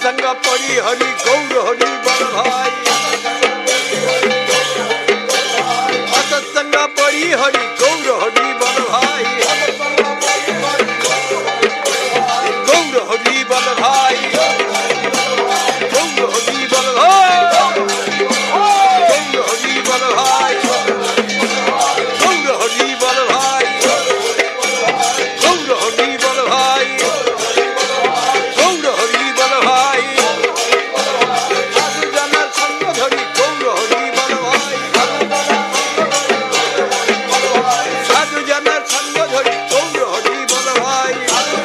सत्संग पड़ी हरि गौर हरि बल भाई असत्संग पड़ी हरि गौर हरि बल भाई गौर हरि बल भाई गौर हरि बल भाई गौर हरि बल भाई गौर हरि बल भाई गौर हरि बल भाई गौर हरि बल भाई साधु जन संग धरि गौर हरि बल भाई साधु जन संग धरि गौर हरि बल भाई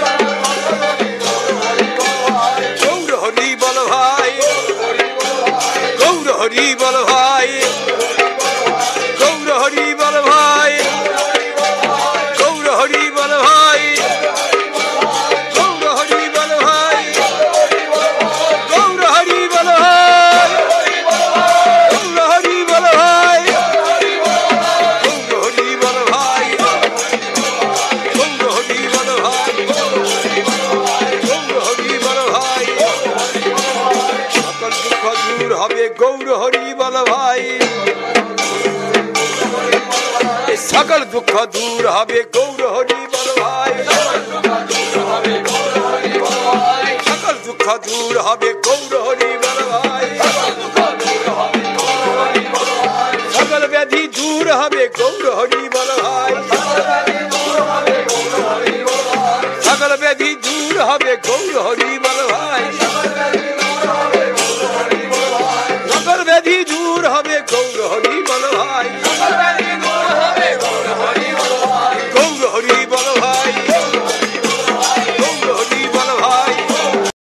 गौर हरि बल भाई गौर हरि बल भाई गौर हरि बल भाई गौर हरि बल भाई गौर हरि बल भाई गौर हरि बल भाई गौर हरि बल भाई गौर हरि बल भाई गौर हरि बल भाई गौर हरि बल भाई सकल दुख दूर हवे गौर हरि बल भाई सकल दुख दूर हवे गौर हरि बल भाई सकल दुख दूर हवे गौर हरि बल भाई सकल व्याधि दूर हवे गौर हरि बल भाई सकल व्याधि दूर हवे गौर हरि बल भाई